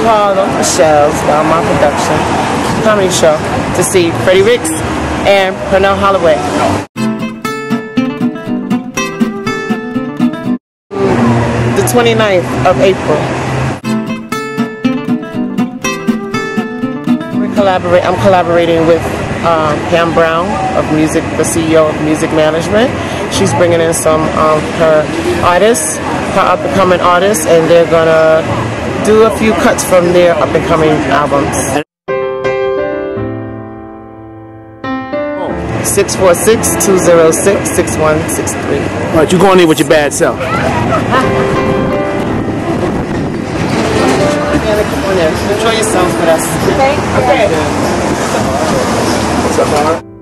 Harlem, Michelle's, my production, comedy show, to see Freddie Ricks and Pernell Holloway. The 29th of April. I'm collaborating with Pam Brown of music, the CEO of Music Management. She's bringing in some of her artists, her up-and-coming artists, and they're gonna do a few cuts from their up-and-coming albums. 646-206-6163. All right, you going in with your bad self. Come on in. Enjoy yourselves with us. Okay. What's up, Mara?